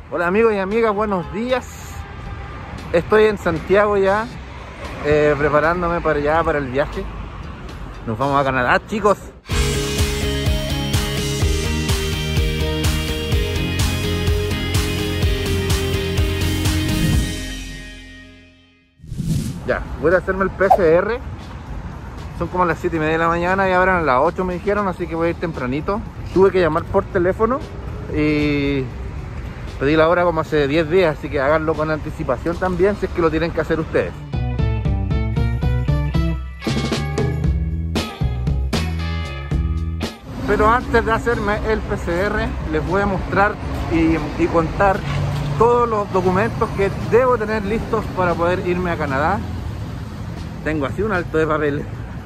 Hola amigos y amigas, buenos días. Estoy en Santiago ya, preparándome para el viaje. Nos vamos a Canadá, chicos. Ya, voy a hacerme el PCR. Son como las 7:30 de la mañana y abren a las 8 me dijeron, así que voy a ir tempranito. Tuve que llamar por teléfono y pedí la hora como hace 10 días, así que háganlo con anticipación también si es que lo tienen que hacer ustedes. Pero antes de hacerme el PCR les voy a mostrar y contar todos los documentos que debo tener listos para poder irme a Canadá. Tengo así un alto de papel.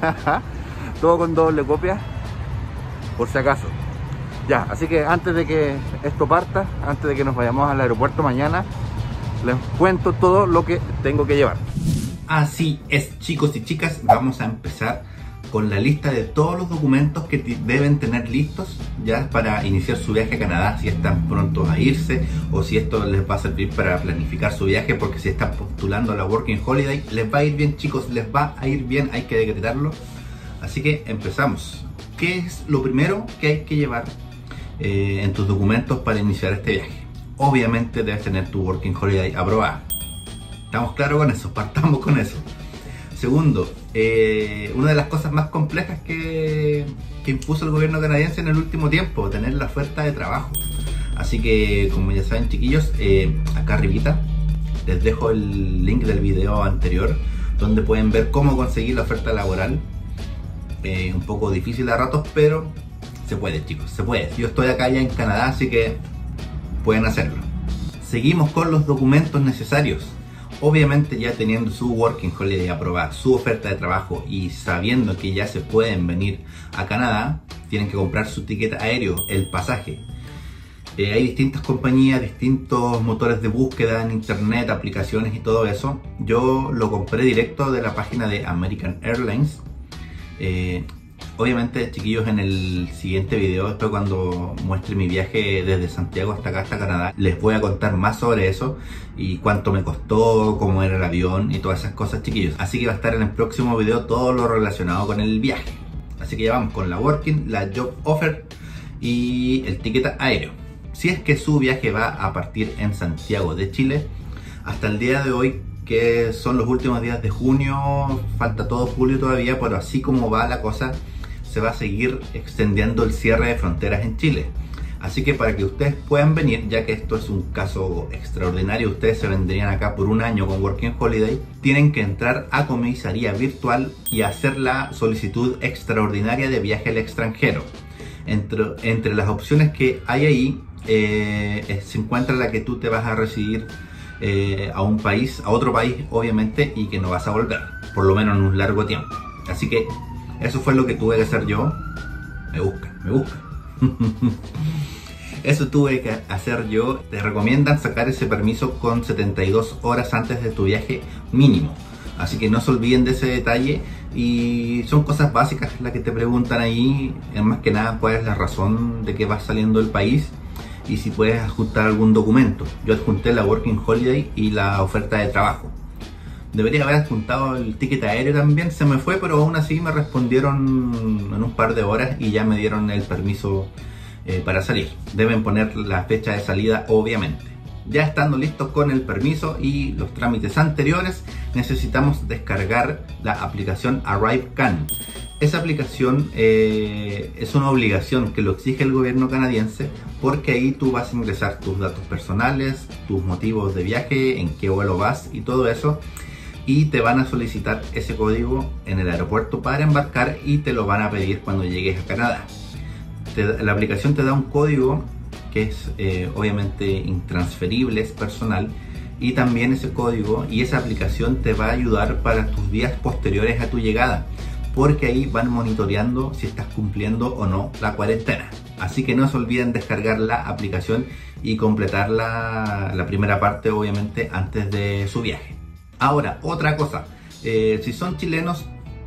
Todo con doble copia, por si acaso. Ya, así que antes de que esto parta, antes de que nos vayamos al aeropuerto mañana, les cuento todo lo que tengo que llevar. Así es, chicos y chicas, vamos a empezar con la lista de todos los documentos que deben tener listos ya para iniciar su viaje a Canadá, si están prontos a irse o si esto les va a servir para planificar su viaje, porque si están postulando a la Working Holiday les va a ir bien, chicos, les va a ir bien, hay que decretarlo. Así que empezamos. ¿Qué es lo primero que hay que llevar en tus documentos para iniciar este viaje? Obviamente debes tener tu Working Holiday aprobada. ¿Estamos claros con eso? Partamos con eso. Segundo, una de las cosas más complejas que impuso el gobierno canadiense en el último tiempo, tener la oferta de trabajo. Así que, como ya saben, chiquillos, acá arribita les dejo el link del video anterior donde pueden ver cómo conseguir la oferta laboral. Un poco difícil a ratos, pero se puede, chicos, se puede. Yo estoy acá ya en Canadá, así que pueden hacerlo. Seguimos con los documentos necesarios. Obviamente, ya teniendo su Working Holiday aprobada, su oferta de trabajo y sabiendo que ya se pueden venir a Canadá, tienen que comprar su ticket aéreo, el pasaje. Hay distintas compañías, distintos motores de búsqueda en internet, aplicaciones y todo eso. Yo lo compré directo de la página de American Airlines. Obviamente, chiquillos, en el siguiente video, después cuando muestre mi viaje desde Santiago hasta acá, hasta Canadá, les voy a contar más sobre eso y cuánto me costó, cómo era el avión y todas esas cosas, chiquillos. Así que va a estar en el próximo video todo lo relacionado con el viaje. Así que ya vamos con la Working, la Job Offer y el ticket aéreo. Si es que su viaje va a partir en Santiago de Chile, hasta el día de hoy, que son los últimos días de junio, falta todo julio todavía, pero así como va la cosa, se va a seguir extendiendo el cierre de fronteras en Chile. Así que para que ustedes puedan venir, ya que esto es un caso extraordinario, ustedes se vendrían acá por un año con Working Holiday, tienen que entrar a comisaría virtual y hacer la solicitud extraordinaria de viaje al extranjero. Entre las opciones que hay ahí, se encuentra la que tú te vas a residir a un país, a otro país obviamente, y que no vas a volver, por lo menos en un largo tiempo. Así que eso fue lo que tuve que hacer yo. Me busca. Eso tuve que hacer yo. Te recomiendan sacar ese permiso con 72 horas antes de tu viaje mínimo. Así que no se olviden de ese detalle. Y son cosas básicas las que te preguntan ahí. Más que nada, cuál es la razón de que vas saliendo del país y si puedes adjuntar algún documento. Yo adjunté la Working Holiday y la oferta de trabajo. Debería haber adjuntado el ticket aéreo también, se me fue, pero aún así me respondieron en un par de horas y ya me dieron el permiso para salir. Deben poner la fecha de salida, obviamente. Ya estando listos con el permiso y los trámites anteriores, necesitamos descargar la aplicación ArriveCan. Esa aplicación es una obligación que lo exige el gobierno canadiense, porque ahí tú vas a ingresar tus datos personales, tus motivos de viaje, en qué vuelo vas y todo eso. Y te van a solicitar ese código en el aeropuerto para embarcar y te lo van a pedir cuando llegues a Canadá. La aplicación te da un código que es obviamente intransferible, es personal, y también ese código y esa aplicación te va a ayudar para tus días posteriores a tu llegada, porque ahí van monitoreando si estás cumpliendo o no la cuarentena. Así que no se olviden descargar la aplicación y completar la primera parte, obviamente, antes de su viaje. Ahora, otra cosa, si son chilenos,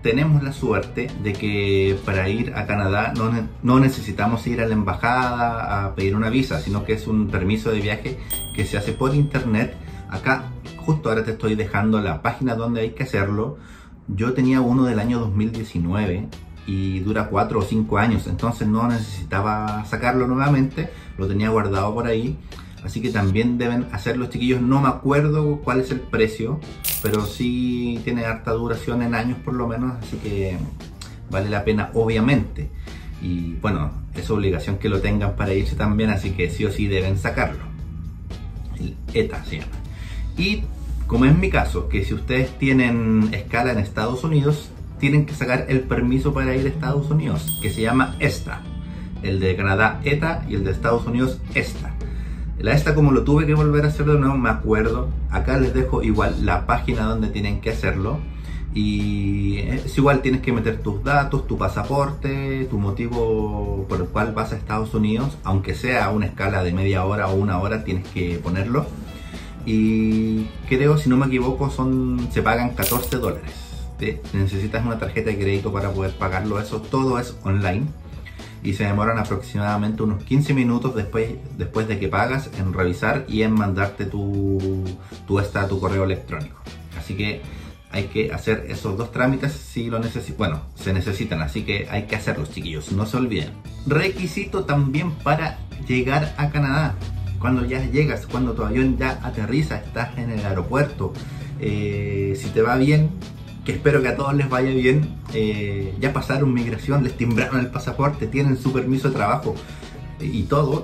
tenemos la suerte de que para ir a Canadá no necesitamos ir a la embajada a pedir una visa, sino que es un permiso de viaje que se hace por internet. Acá justo ahora te estoy dejando la página donde hay que hacerlo. Yo tenía uno del año 2019 y dura 4 o 5 años, entonces no necesitaba sacarlo nuevamente, lo tenía guardado por ahí. Así que también deben hacerlo, chiquillos. No me acuerdo cuál es el precio, pero sí tiene harta duración en años por lo menos, así que vale la pena obviamente. Y bueno, es obligación que lo tengan para irse también, así que sí o sí deben sacarlo. El ETA se llama. Y como es mi caso, que si ustedes tienen escala en Estados Unidos, tienen que sacar el permiso para ir a Estados Unidos, que se llama ESTA. El de Canadá ETA y el de Estados Unidos ESTA. La ESTA, como lo tuve que volver a hacer de nuevo, me acuerdo. Acá les dejo igual la página donde tienen que hacerlo. Y es igual, tienes que meter tus datos, tu pasaporte, tu motivo por el cual vas a Estados Unidos. Aunque sea a una escala de media hora o una hora, tienes que ponerlo. Y creo, si no me equivoco, se pagan $14. Necesitas una tarjeta de crédito para poder pagarlo. Eso todo es online. Y se demoran aproximadamente unos 15 minutos después de que pagas en revisar y en mandarte tu correo electrónico. Así que hay que hacer esos dos trámites si lo necesitan. Bueno, se necesitan, así que hay que hacerlos, chiquillos, no se olviden. Requisito también para llegar a Canadá. Cuando ya llegas, cuando tu avión ya aterriza, estás en el aeropuerto, si te va bien, que espero que a todos les vaya bien, ya pasaron migración, les timbraron el pasaporte, tienen su permiso de trabajo y todo,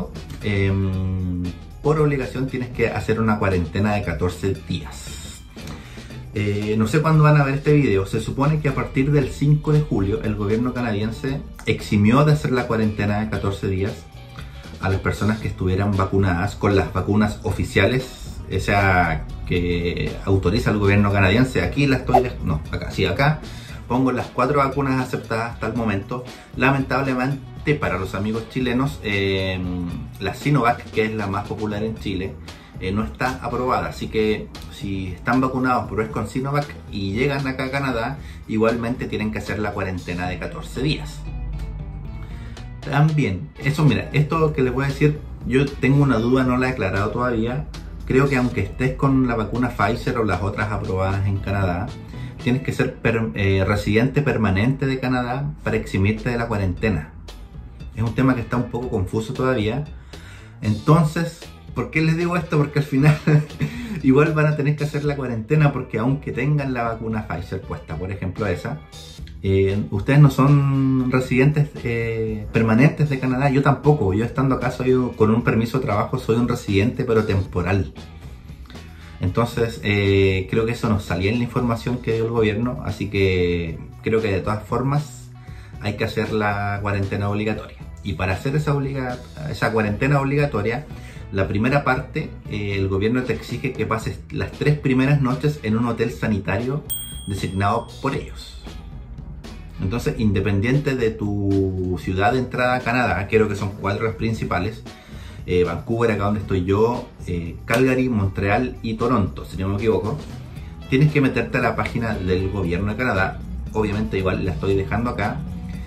por obligación tienes que hacer una cuarentena de 14 días. No sé cuándo van a ver este video. Se supone que a partir del 5 de julio el gobierno canadiense eximió de hacer la cuarentena de 14 días a las personas que estuvieran vacunadas con las vacunas oficiales, esa que autoriza el gobierno canadiense. Aquí la estoy, no, acá, sí, acá pongo las 4 vacunas aceptadas hasta el momento. Lamentablemente para los amigos chilenos, la Sinovac, que es la más popular en Chile, no está aprobada, así que si están vacunados pero es con Sinovac y llegan acá a Canadá, igualmente tienen que hacer la cuarentena de 14 días. También, eso, mira, esto que les voy a decir, yo tengo una duda, no la he aclarado todavía. Creo que aunque estés con la vacuna Pfizer o las otras aprobadas en Canadá, tienes que ser residente permanente de Canadá para eximirte de la cuarentena. Es un tema que está un poco confuso todavía. Entonces, ¿por qué les digo esto? Porque al final igual van a tener que hacer la cuarentena, porque aunque tengan la vacuna Pfizer puesta, por ejemplo esa, ustedes no son residentes permanentes de Canadá. Yo tampoco. Yo estando acá con un permiso de trabajo, soy un residente pero temporal. Entonces creo que eso nos salía en la información que dio el gobierno, así que creo que de todas formas hay que hacer la cuarentena obligatoria. Y para hacer esa cuarentena obligatoria, la primera parte, el gobierno te exige que pases las 3 primeras noches en un hotel sanitario designado por ellos. Entonces, independiente de tu ciudad de entrada a Canadá, creo que son 4 las principales: Vancouver, acá donde estoy yo, Calgary, Montreal y Toronto, si no me equivoco, tienes que meterte a la página del gobierno de Canadá. Obviamente igual la estoy dejando acá,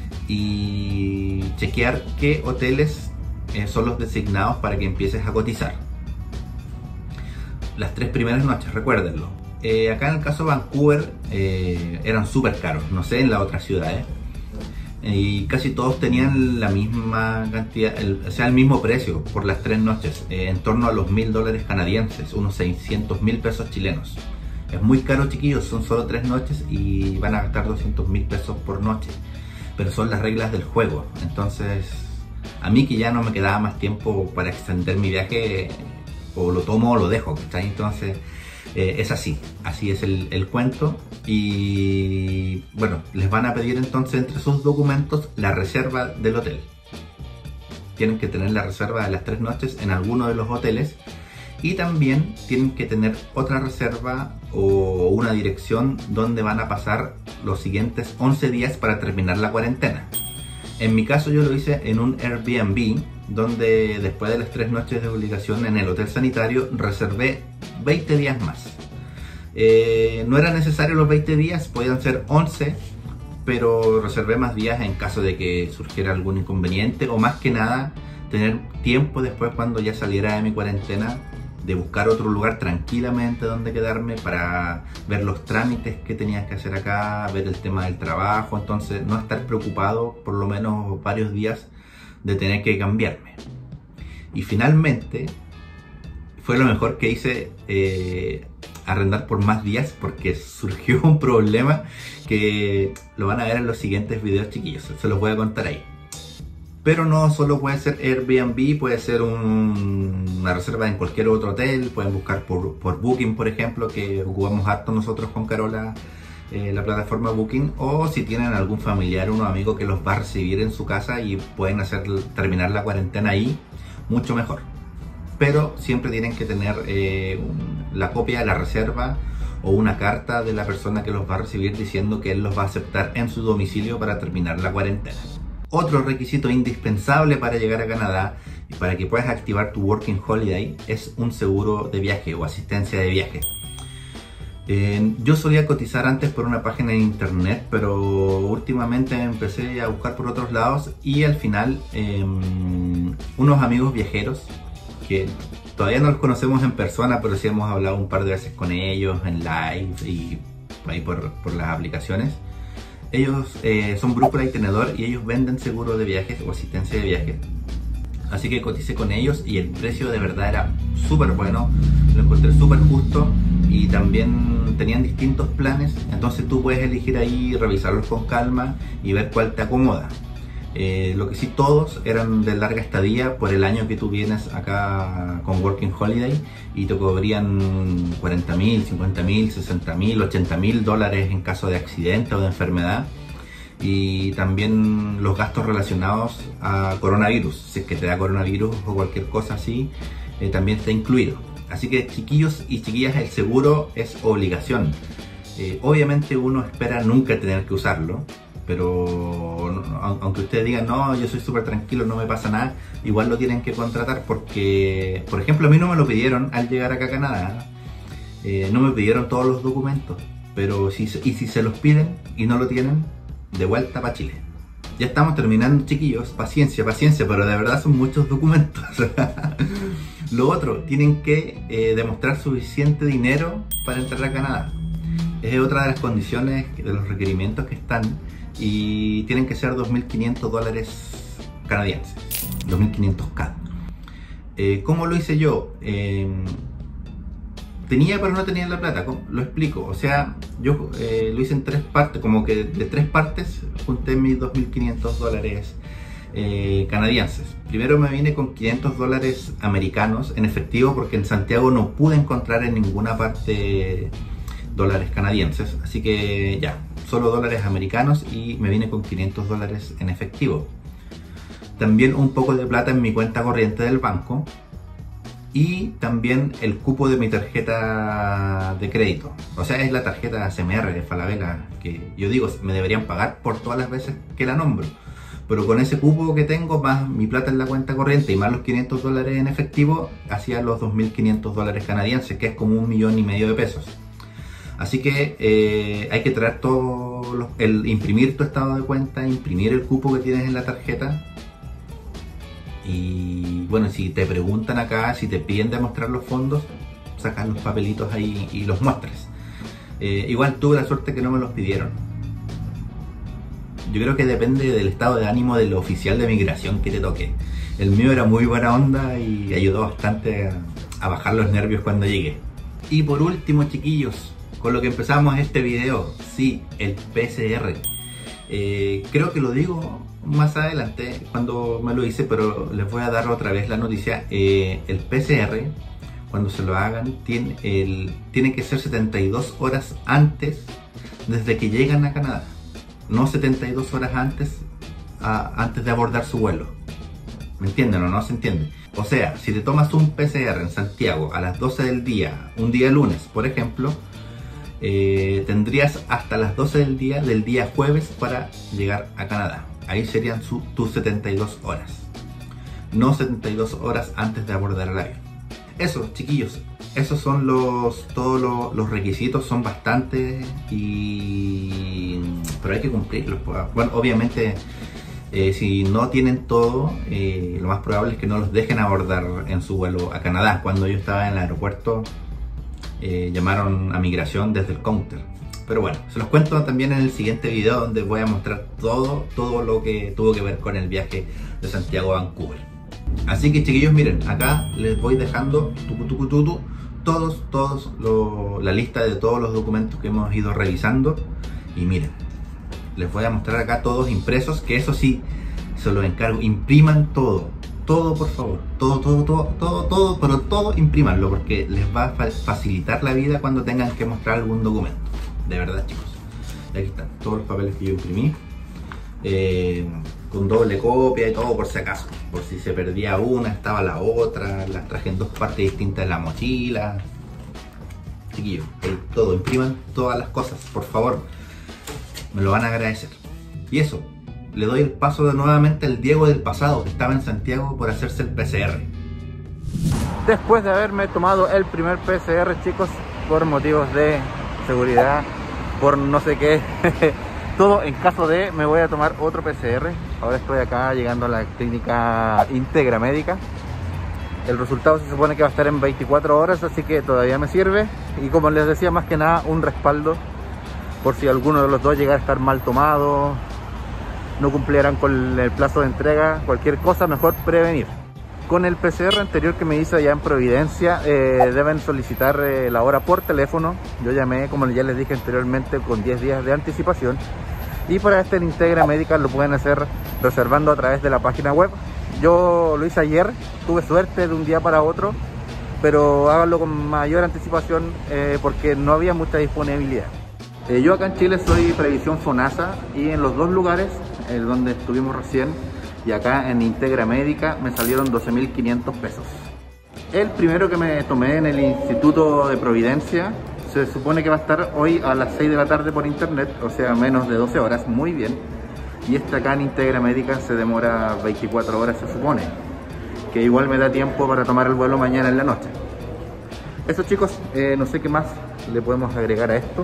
y chequear qué hoteles son los designados para que empieces a cotizar. Las 3 primeras noches, recuérdenlo. Acá en el caso de Vancouver eran súper caros, no sé en las otras ciudades, y casi todos tenían la misma cantidad, el mismo precio por las 3 noches, en torno a los $1000 canadienses, unos 600.000 pesos chilenos. Es muy caro, chiquillos, son solo 3 noches y van a gastar 200.000 pesos por noche, pero son las reglas del juego. Entonces, a mí, que ya no me quedaba más tiempo para extender mi viaje, o lo tomo o lo dejo, ¿cachai? Entonces es así es el cuento. Y bueno, les van a pedir entonces entre sus documentos la reserva del hotel. Tienen que tener la reserva de las 3 noches en alguno de los hoteles, y también tienen que tener otra reserva o una dirección donde van a pasar los siguientes 11 días para terminar la cuarentena. En mi caso yo lo hice en un Airbnb, donde después de las 3 noches de obligación en el hotel sanitario reservé 20 días más. No era necesario los 20 días, podían ser 11, pero reservé más días en caso de que surgiera algún inconveniente, o más que nada tener tiempo después, cuando ya saliera de mi cuarentena, de buscar otro lugar tranquilamente donde quedarme para ver los trámites que tenía que hacer acá, ver el tema del trabajo. Entonces no estar preocupado por lo menos varios días de tener que cambiarme. Y finalmente fue lo mejor que hice, arrendar por más días, porque surgió un problema que lo van a ver en los siguientes videos, chiquillos, se los voy a contar ahí. Pero no solo puede ser Airbnb, puede ser una reserva en cualquier otro hotel. Pueden buscar por Booking, por ejemplo, que ocupamos harto nosotros con Carola, la plataforma Booking. O si tienen algún familiar o un amigo que los va a recibir en su casa y pueden terminar la cuarentena ahí, mucho mejor. Pero siempre tienen que tener la copia de la reserva o una carta de la persona que los va a recibir diciendo que él los va a aceptar en su domicilio para terminar la cuarentena. Otro requisito indispensable para llegar a Canadá y para que puedas activar tu Working Holiday es un seguro de viaje o asistencia de viaje. Yo solía cotizar antes por una página en internet, pero últimamente empecé a buscar por otros lados y al final unos amigos viajeros que todavía no los conocemos en persona, pero sí hemos hablado un par de veces con ellos en live y ahí por las aplicaciones. Ellos son Brújula y Tenedor y ellos venden seguro de viajes o asistencia de viajes. Así que coticé con ellos y el precio de verdad era súper bueno, lo encontré súper justo y también tenían distintos planes. Entonces tú puedes elegir ahí, revisarlos con calma y ver cuál te acomoda. Lo que sí, todos eran de larga estadía por el año que tú vienes acá con Working Holiday y te cobrían $40,000, $50,000, $60,000, $80,000 en caso de accidente o de enfermedad, y también los gastos relacionados a coronavirus, si es que te da coronavirus o cualquier cosa así, también está incluido. Así que, chiquillos y chiquillas, el seguro es obligación. Obviamente uno espera nunca tener que usarlo, pero aunque ustedes digan no, yo soy súper tranquilo, no me pasa nada, igual lo tienen que contratar porque, por ejemplo, a mí no me lo pidieron al llegar acá a Canadá, no me pidieron todos los documentos, pero si se los piden y no lo tienen, de vuelta para Chile. Ya estamos terminando, chiquillos, paciencia, pero de verdad son muchos documentos. Lo otro, tienen que demostrar suficiente dinero para entrar a Canadá. Es otra de las condiciones, de los requerimientos que están, y tienen que ser $2.500 canadienses, 2.500 CAD. ¿Cómo lo hice yo? Tenía, pero no tenía la plata. Lo explico. O sea, yo lo hice en 3 partes, como que de 3 partes junté mis $2.500 canadienses. Primero me vine con $500 americanos en efectivo, porque en Santiago no pude encontrar en ninguna parte dólares canadienses, así que ya, solo dólares americanos, y me vine con $500 en efectivo. También un poco de plata en mi cuenta corriente del banco y también el cupo de mi tarjeta de crédito. O sea, es la tarjeta CMR de Falabella, que yo digo, me deberían pagar por todas las veces que la nombro. Pero con ese cupo que tengo, más mi plata en la cuenta corriente y más los $500 en efectivo, hacía los $2.500 canadienses, que es como $1,5 millones de pesos. Así que hay que traer todo, imprimir tu estado de cuenta, imprimir el cupo que tienes en la tarjeta. Y bueno, si te preguntan acá, si te piden demostrar los fondos, sacas los papelitos ahí y los muestras. Igual tuve la suerte que no me los pidieron. Yo creo que depende del estado de ánimo del oficial de migración que te toque. El mío era muy buena onda y ayudó bastante a bajar los nervios cuando llegué. Y por último, chiquillos, con lo que empezamos este video, sí, el PCR. Creo que lo digo más adelante cuando me lo hice, pero les voy a dar otra vez la noticia. El PCR, cuando se lo hagan, tiene que ser 72 horas antes desde que llegan a Canadá, no 72 horas antes de abordar su vuelo. ¿Me entienden o no se entiende? O sea, si te tomas un PCR en Santiago a las 12 del día, un día lunes, por ejemplo, tendrías hasta las 12 del día jueves para llegar a Canadá. Ahí serían tus 72 horas, no 72 horas antes de abordar el avión. eso, chiquillos, esos son todos los requisitos, son bastantes, pero hay que cumplirlos. Bueno, obviamente si no tienen todo, lo más probable es que no los dejen abordar en su vuelo a Canadá. Cuando yo estaba en el aeropuerto, llamaron a migración desde el counter. Pero bueno, se los cuento también en el siguiente video, donde voy a mostrar todo lo que tuvo que ver con el viaje de Santiago a Vancouver. Así que, chiquillos, miren, acá les voy dejando la lista de todos los documentos que hemos ido revisando. Y miren, les voy a mostrar acá todos impresos, que eso sí, se los encargo, impriman todo, por favor, todo, pero todo imprímanlo, porque les va a facilitar la vida cuando tengan que mostrar algún documento. De verdad, chicos. Y aquí están todos los papeles que yo imprimí, con doble copia y todo, por si acaso, por si se perdía una, estaba la otra, las traje en dos partes distintas de la mochila. Chiquillos, todo, impriman todas las cosas, por favor, me lo van a agradecer. Y eso, le doy el paso nuevamente al Diego del pasado, que estaba en Santiago por hacerse el PCR. Después de haberme tomado el primer PCR, chicos, por motivos de seguridad, por no sé qué, todo en caso de, me voy a tomar otro PCR. Ahora estoy acá llegando a la clínica Integra Médica. El resultado se supone que va a estar en 24 horas, así que todavía me sirve. Y como les decía, más que nada un respaldo por si alguno de los dos llegara a estar mal tomado, no cumplieran con el plazo de entrega, cualquier cosa, mejor prevenir. Con el PCR anterior que me hice allá en Providencia, deben solicitar la hora por teléfono. Yo llamé, como ya les dije anteriormente, con 10 días de anticipación. Y para este en Integra Médica lo pueden hacer reservando a través de la página web. Yo lo hice ayer, tuve suerte de un día para otro, pero háganlo con mayor anticipación porque no había mucha disponibilidad. Yo acá en Chile soy Previsión FONASA, y en los dos lugares, donde estuvimos recién y acá en Integra Médica, me salieron 12.500 pesos. El primero que me tomé en el Instituto de Providencia se supone que va a estar hoy a las 6 de la tarde por internet, o sea, menos de 12 horas, muy bien. Y este acá en Integra Médica se demora 24 horas, se supone, que igual me da tiempo para tomar el vuelo mañana en la noche. Eso, chicos, no sé qué más le podemos agregar a esto.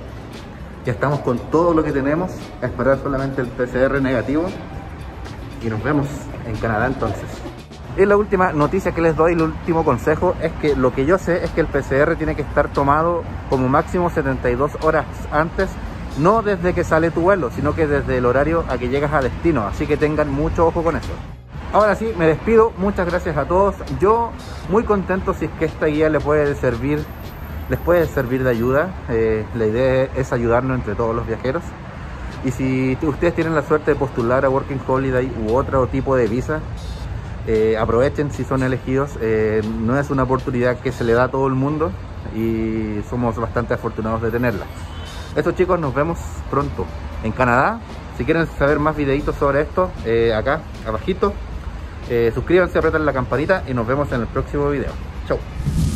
Ya estamos con todo lo que tenemos, a esperar solamente el PCR negativo y nos vemos en Canadá entonces. Y la última noticia que les doy, el último consejo, es que lo que yo sé es que el PCR tiene que estar tomado como máximo 72 horas antes, no desde que sale tu vuelo, sino que desde el horario a que llegas a destino, así que tengan mucho ojo con eso. Ahora sí, me despido, muchas gracias a todos. Yo muy contento si es que esta guía les puede servir de ayuda. La idea es ayudarnos entre todos los viajeros. Y si ustedes tienen la suerte de postular a Working Holiday u otro tipo de visa, aprovechen si son elegidos. No es una oportunidad que se le da a todo el mundo y somos bastante afortunados de tenerla. Eso, chicos, nos vemos pronto en Canadá. Si quieren saber más videitos sobre esto, acá abajito, suscríbanse, apretan la campanita y nos vemos en el próximo video. Chau.